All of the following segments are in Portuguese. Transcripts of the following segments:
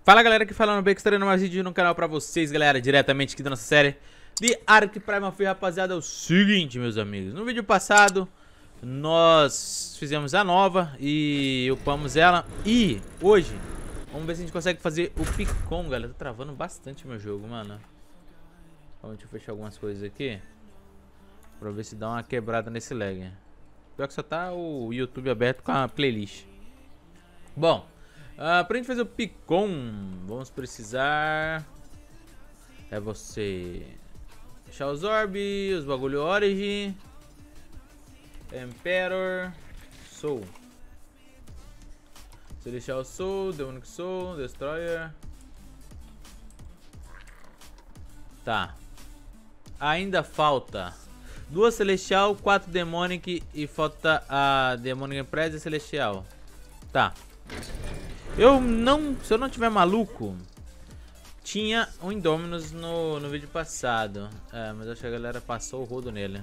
Fala galera, que falando bem, que estarei no mais vídeo no canal pra vocês, galera, diretamente aqui da nossa série de Ark Primal Fear, rapaziada. É o seguinte, meus amigos, no vídeo passado nós fizemos a nova e upamos ela, e hoje vamos ver se a gente consegue fazer o Picon, galera. Tá travando bastante meu jogo, mano. Deixa eu fechar algumas coisas aqui pra ver se dá uma quebrada nesse lag. Pior que só tá o YouTube aberto com a playlist. Bom, pra gente fazer o Picon, vamos precisar... É você... Deixar os Orb, os bagulho Origin, Emperor, Soul. Você deixar o Soul, Demonic Soul, Destroyer. Tá. Ainda falta 2 Celestial, 4 Demonic e falta a Demonic Empress e Celestial. Tá. Se eu não tiver maluco, tinha um Indominus no vídeo passado. É, mas acho que a galera passou o rodo nele.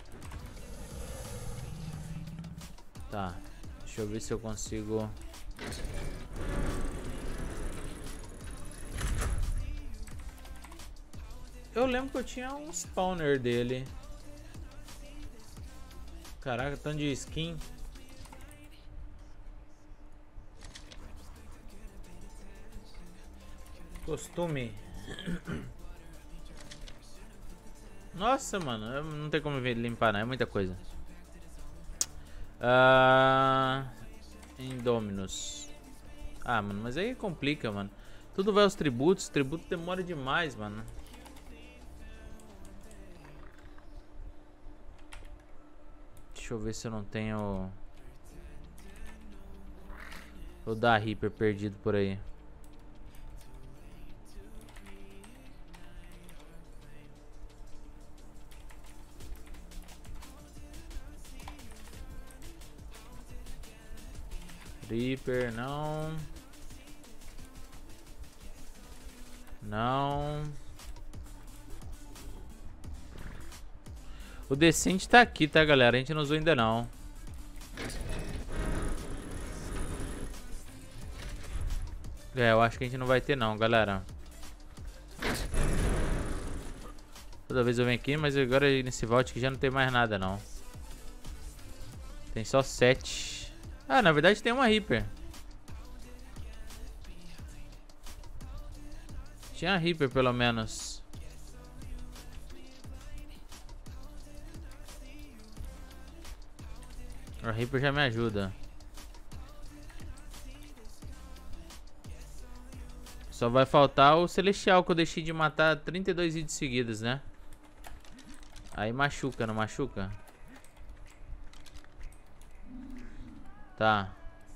Tá. Deixa eu ver se eu consigo... Eu lembro que eu tinha um spawner dele. Caraca, tanto de skin. Costume. Nossa, mano, não tem como limpar, não. É muita coisa. Indominus. Ah, mano, mas aí complica, mano. Tudo vai aos tributos. Tributo demora demais, mano. Deixa eu ver se eu não tenho o da Reaper perdido por aí. Reaper, não. Não. O decente tá aqui, tá, galera? A gente não usou ainda não. É, eu acho que a gente não vai ter não, galera. Toda vez eu venho aqui, mas agora nesse vault que já não tem mais nada não. Tem só 7. Ah, na verdade tem uma Reaper. Tinha a Reaper pelo menos. A Reaper já me ajuda. Só vai faltar o Celestial, que eu deixei de matar 32 vídeos seguidos, né? Aí machuca, não machuca? Tá.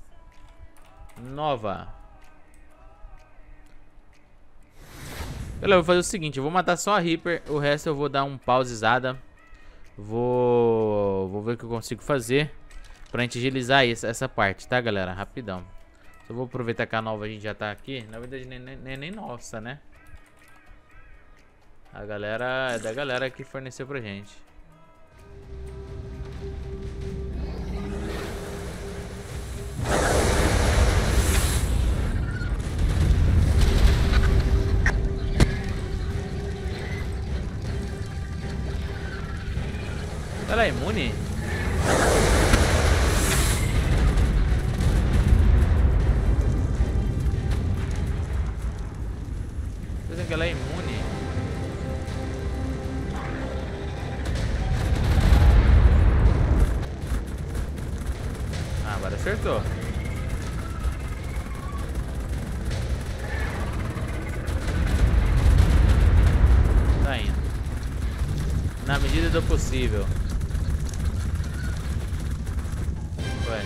Nova. Galera, eu vou fazer o seguinte. Eu vou matar só a Reaper. O resto eu vou dar um pausezada. Vou ver o que eu consigo fazer pra gente agilizar essa parte, tá, galera? Rapidão. Só vou aproveitar que a nova a gente já tá aqui. Na verdade nem nossa, né? A galera é da galera que forneceu pra gente. Ela é imune? Dizem que ela é imune. Ah, agora acertou. Tá indo. Na medida do possível. Ué.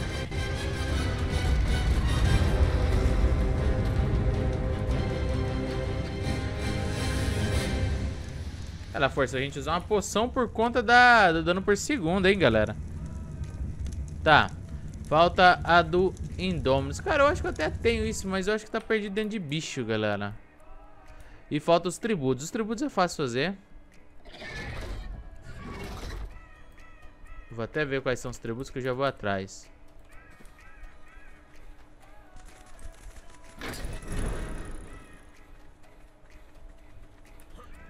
Ela força a gente a usar uma poção por conta do dano por segundo, hein, galera. Tá. Falta a do Indominus. Cara, eu acho que eu até tenho isso, mas eu acho que tá perdido dentro de bicho, galera. E falta os tributos. Os tributos é fácil fazer. Vou até ver quais são os tributos que eu já vou atrás.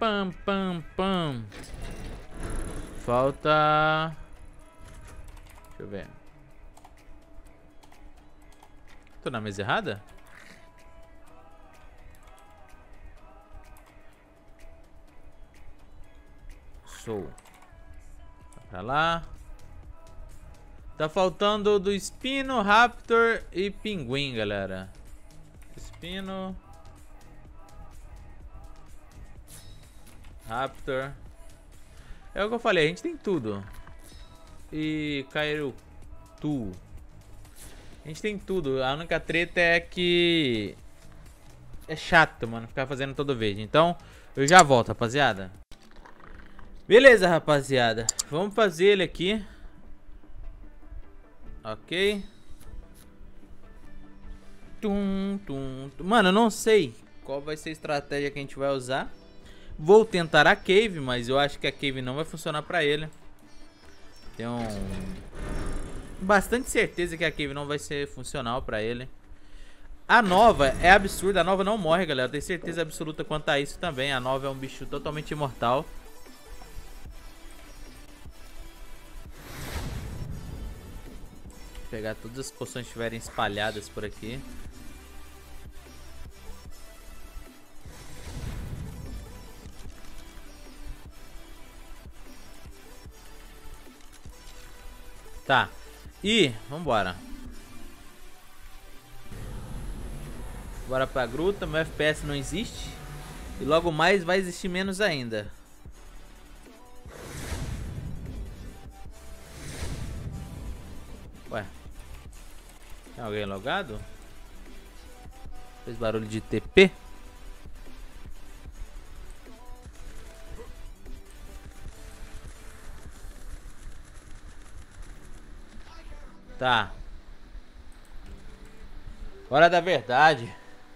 pam, pam, pam. Falta... Deixa eu ver. Tô na mesa errada? Sou. Vai pra lá. Tá faltando do Espino, Raptor e Pinguim, galera. Espino. Raptor. É o que eu falei, a gente tem tudo. E Kairutu. A gente tem tudo. A única treta é que é chato, mano, ficar fazendo todo vez. Então, eu já volto, rapaziada. Beleza, rapaziada. Vamos fazer ele aqui. Ok. Mano, eu não sei qual vai ser a estratégia que a gente vai usar. Vou tentar a Cave, mas eu acho que a Cave não vai funcionar pra ele. Tenho bastante certeza que a Cave não vai ser funcional pra ele. A Nova é absurda. A Nova não morre, galera. Eu tenho certeza absoluta quanto a isso também. A Nova é um bicho totalmente imortal. Vou pegar todas as poções que estiverem espalhadas por aqui. Tá. E vambora. Bora pra gruta. Meu FPS não existe. E logo mais vai existir menos ainda. Ué. Tem alguém logado? Fez barulho de TP? Tá. Hora da verdade.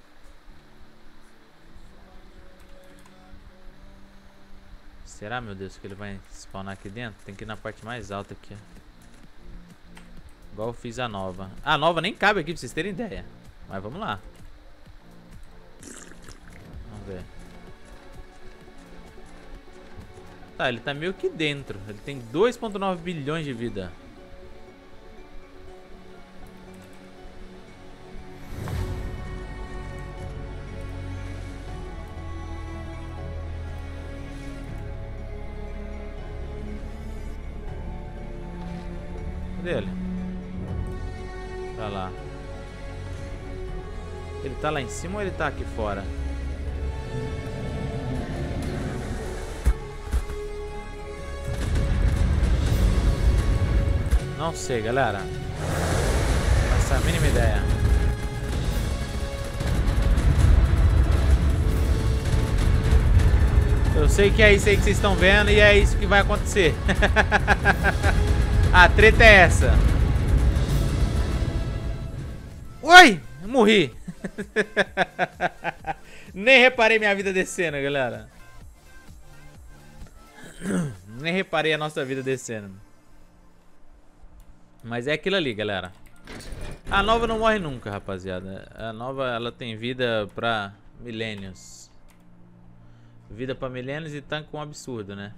Será, meu Deus, que ele vai spawnar aqui dentro? Tem que ir na parte mais alta aqui, ó. Igual eu fiz a Nova. A Nova nem cabe aqui, pra vocês terem ideia. Mas vamos lá. Vamos ver. Tá, ele tá meio que dentro. Ele tem 2,9 bilhões de vida. Cadê ele? Tá lá. Ele tá lá em cima ou ele tá aqui fora? Não sei, galera. Não faço a mínima ideia. Eu sei que é isso aí que vocês estão vendo e é isso que vai acontecer. A treta é essa. Oi! Morri. Nem reparei minha vida descendo, galera. Nem reparei a nossa vida descendo. Mas é aquilo ali, galera. A Nova não morre nunca, rapaziada. A Nova, ela tem vida pra milênios. Vida pra milênios e tanque um absurdo, né?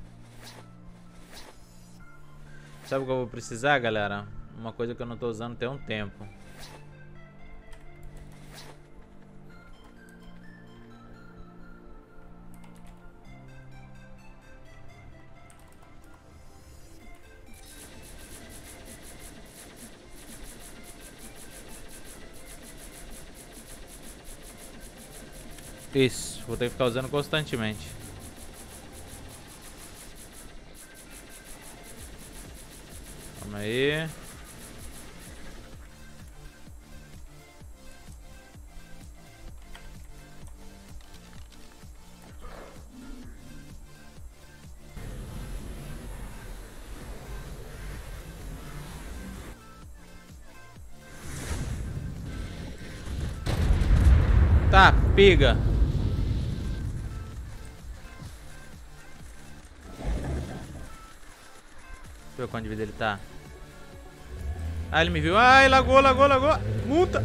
Sabe o que eu vou precisar, galera? Uma coisa que eu não tô usando tem um tempo. Isso, vou ter que ficar usando constantemente. Calma aí. Tá, pega. Deixa eu ver quanto de vida ele tá. Ah, ele me viu. Ai, lagou. Multa.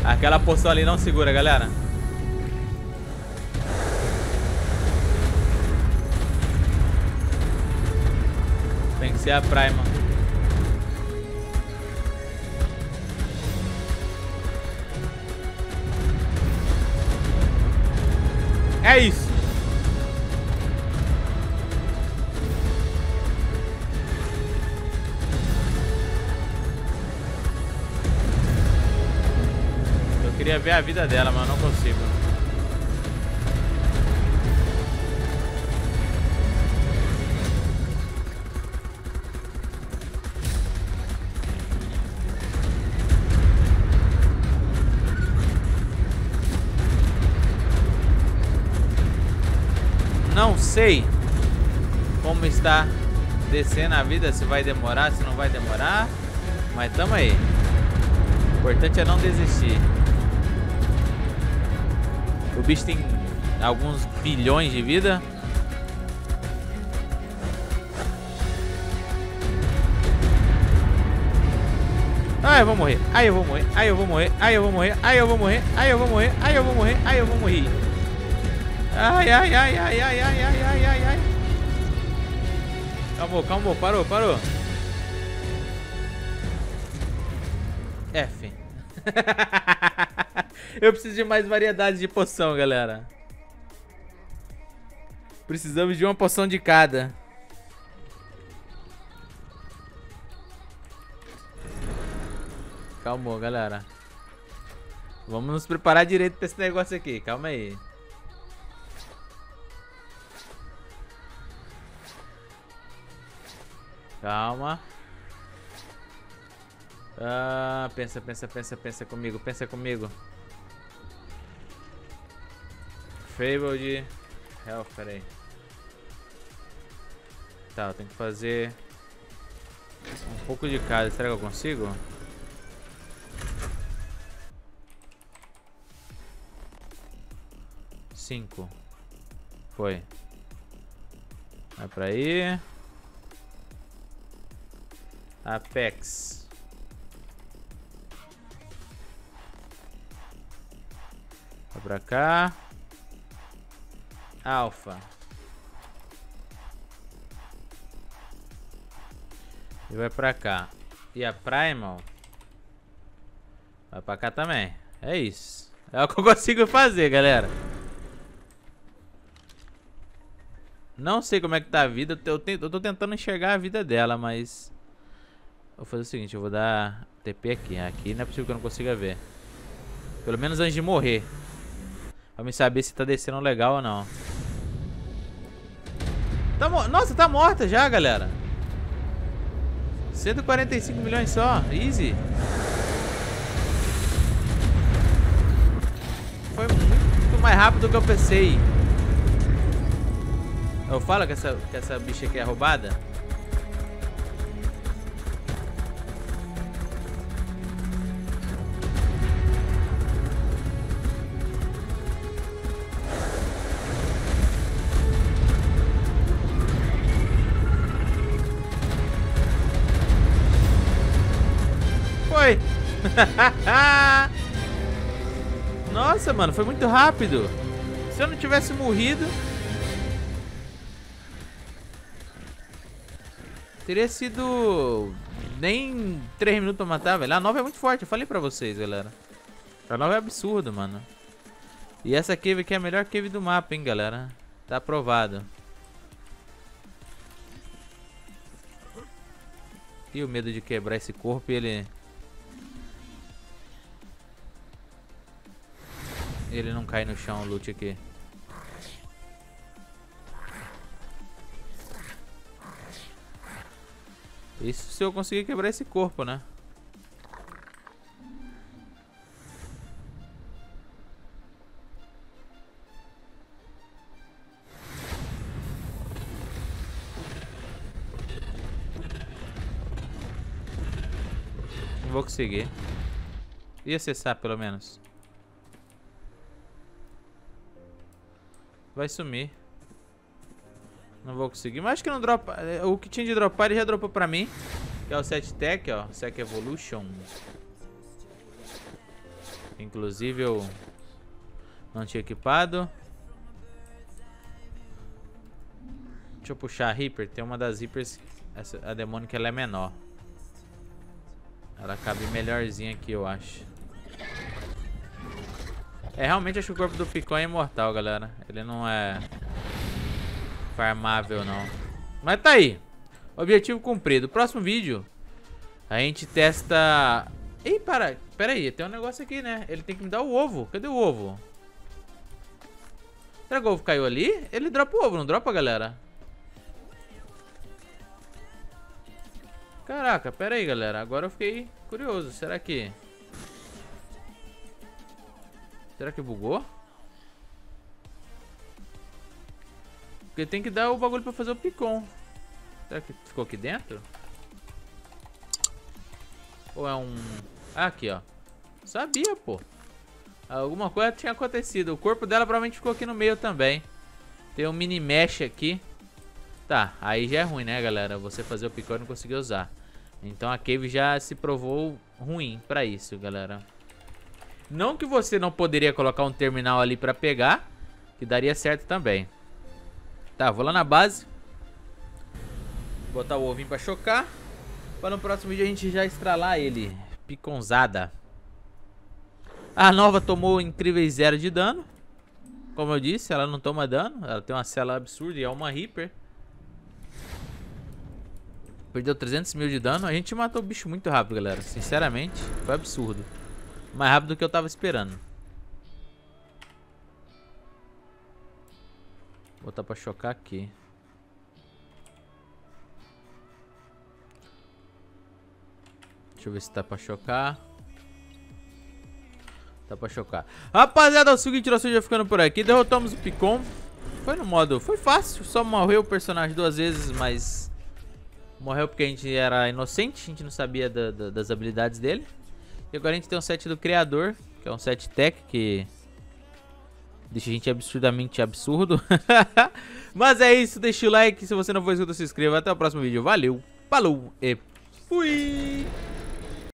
Aquela poção ali não segura, galera. Tem que ser a Prima. É isso. Eu queria ver a vida dela, mas não consigo. Não sei como está descendo a vida, se vai demorar, se não vai demorar. Mas tamo aí. O importante é não desistir. O bicho tem alguns bilhões de vida. Ah, eu vou morrer. Ai, eu vou morrer. Ai, eu vou morrer. Ai, eu vou morrer. Ai, eu vou morrer. Ai, eu vou morrer. Ai, eu vou morrer. Ai, eu vou morrer. Ai, ai, ai, ai, ai, ai, ai, ai, ai, ai. Calmou, calmou, parou, parou. F. Eu preciso de mais variedade de poção, galera. Precisamos de uma poção de cada. Calmou, galera. Vamos nos preparar direito pra esse negócio aqui. Calma aí. Calma. Ah, pensa, pensa, pensa, pensa comigo, pensa comigo. Fabled Health, peraí. Tá, eu tenho que fazer um pouco de cada. Será que eu consigo? Cinco. Foi. Vai pra aí. Apex. Vai pra cá. Alpha. E vai pra cá. E a Primal vai pra cá também. É isso. É o que eu consigo fazer, galera. Não sei como é que tá a vida. Eu tô tentando enxergar a vida dela, mas... Vou fazer o seguinte, eu vou dar TP aqui. Aqui não é possível que eu não consiga ver. Pelo menos antes de morrer. Pra me saber se tá descendo legal ou não. Nossa, tá morta já, galera. 145 milhões só. Easy. Foi muito mais rápido do que eu pensei. Eu falo que essa bicha aqui é roubada. Foi. Nossa, mano, foi muito rápido. Se eu não tivesse morrido, teria sido nem 3 minutos pra matar, velho. A nova é muito forte, eu falei pra vocês, galera. A nova é absurdo, mano. E essa cave aqui é a melhor cave do mapa, hein, galera. Tá aprovado. E o medo de quebrar esse corpo e ele não cai no chão, o loot aqui. Isso se eu conseguir quebrar esse corpo, né? Não vou conseguir. E acessar pelo menos. Vai sumir. Não vou conseguir. Mas acho que não dropa. O que tinha de dropar ele já dropou pra mim. Que é o Set Tech, ó. Sec Evolution. inclusive eu não tinha equipado. Deixa eu puxar a Reaper. Tem uma das Reapers, a demônio, que ela é menor. Ela cabe melhorzinha aqui, eu acho. Realmente acho que o corpo do Picon é imortal, galera. Ele não é farmável, não. Mas tá aí. Objetivo cumprido. Próximo vídeo, a gente testa... Ih, pera aí. Tem um negócio aqui, né? Ele tem que me dar o ovo. Cadê o ovo? Será que o ovo caiu ali? Ele dropa o ovo, não dropa, galera? Caraca, pera aí, galera. Agora eu fiquei curioso. Será que bugou? Porque tem que dar o bagulho pra fazer o Picon. Será que ficou aqui dentro? Ou é um... Ah, aqui, ó. Sabia, pô. Alguma coisa tinha acontecido. O corpo dela provavelmente ficou aqui no meio também. Tem um mini mesh aqui. Tá, aí já é ruim, né, galera? Você fazer o Picon e não conseguir usar. Então a cave já se provou ruim pra isso, galera. Não que você não poderia colocar um terminal ali pra pegar, que daria certo também. Tá, vou lá na base. Botar o ovinho pra chocar. Para no próximo vídeo a gente já estralar ele. Piconzada. A nova tomou incríveis 0 de dano. Como eu disse, ela não toma dano. Ela tem uma célula absurda e é uma Reaper. Perdeu 300 mil de dano. A gente matou o bicho muito rápido, galera. Sinceramente, foi absurdo. Mais rápido do que eu tava esperando. Vou botar pra chocar aqui. Deixa eu ver se tá pra chocar. Tá pra chocar. Rapaziada, é o seguinte, nosso vídeo ficando por aqui. Derrotamos o Picon. Foi no modo... Foi fácil. Só morreu o personagem 2 vezes, mas... Morreu porque a gente era inocente. A gente não sabia das habilidades dele. E agora a gente tem um set do criador, que é um set tech que... Deixa a gente absurdamente absurdo. Mas é isso, deixa o like. Se você não for inscrito, se inscreva. Até o próximo vídeo. Valeu, falou e fui!